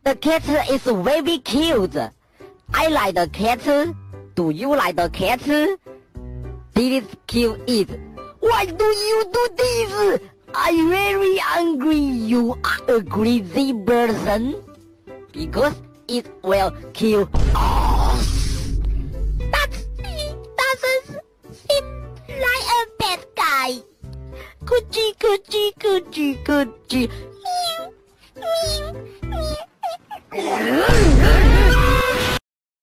The cat is very cute. I like the cat. Do you like the cat? This cute it. Why do you do this? I'm very angry. You are a crazy person. Because it will kill us. But he doesn't seem like a bad guy. Coochie, coochie, coochie, coochie. Meow, meow, meow.